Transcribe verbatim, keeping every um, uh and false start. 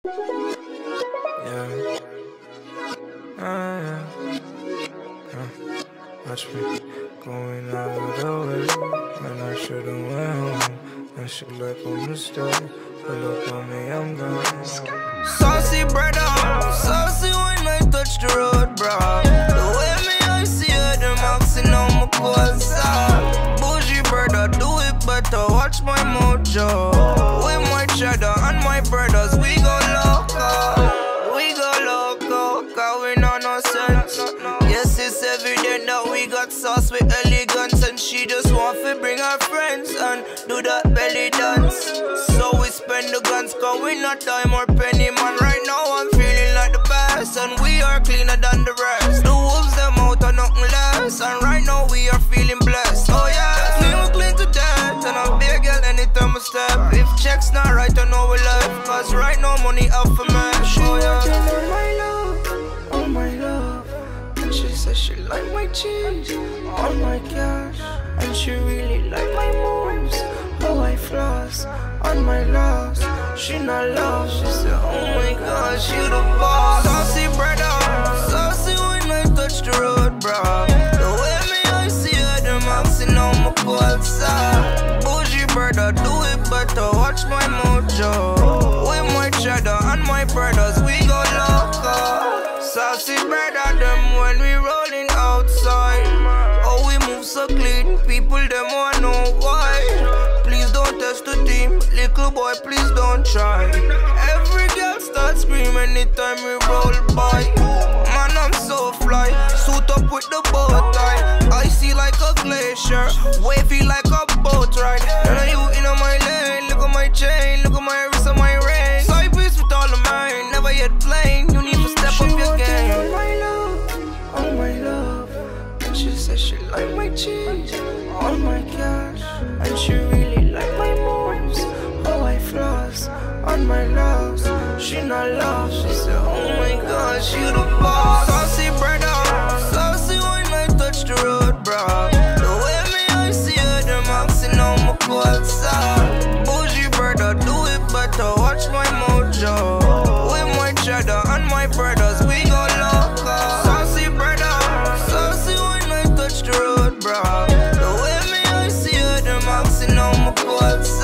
Yeah. Ah, yeah. Uh, watch me going out of the way when I should've went home. That shit like a mistake. Pull up on me, I'm gone. Saucy brother, saucy when I touch the road, bro. The way me I see her, them maxing on my cold side. Bougie brother, do it better, watch my mojo. With my cheddar and my brothers, we go loco. We go loco, cause we know no sense. Yes, it's evident that we got sauce with elegance, and she just want to bring her friends and do that belly dance. So we spend the guns, cause we not time or penny, man. Right now I'm feeling like the best, and we are cleaner than the rest. The wolves them out are nothing less, and right now we are feeling blessed. Oh yeah, we are clean to death, and I'm big girl anytime I step. If checks not right, I know we left, cause right now money up for me. Oh yeah, all my love, all my love. And she said she like my cheese, all my cash. And she really like my moves, how I floss on my loss. She not love, she said, oh my gosh, you the boss. Saucy brother, saucy when I touch the road, bro. The way me I see her, them maxing on my cold side. Bougie brother, do it better, watch my mojo. With my cheddar and my brothers, we go loco. Saucy brother, them when we rolling outside. Oh, we move so clean, people them wanna know why. Please don't test the team, little boy, please don't try. Every girl starts screaming anytime we roll by. Man, I'm so fly, suit up with the bow tie. Icy like a glacier, wavy like a boat ride. None of you in my lane, look at my chain, look at my wrist and my ring. Side piece with all of mine, never yet plain. You need to step up your game. All my love, all my love. And she said she like my cheese, all my cash. And she really like my moves, how I floss on my loves. She not love, she said, oh my gosh, you the boss. Saucy brother, saucy when I touch the road, bro. The way me I see her, them maxing on my cold side. Bougie brother, do it better, watch my mojo. With my cheddar and my brothers, we go loco. Saucy brother, saucy when I touch the road, bro. The way me I see her, them maxing on my cold side.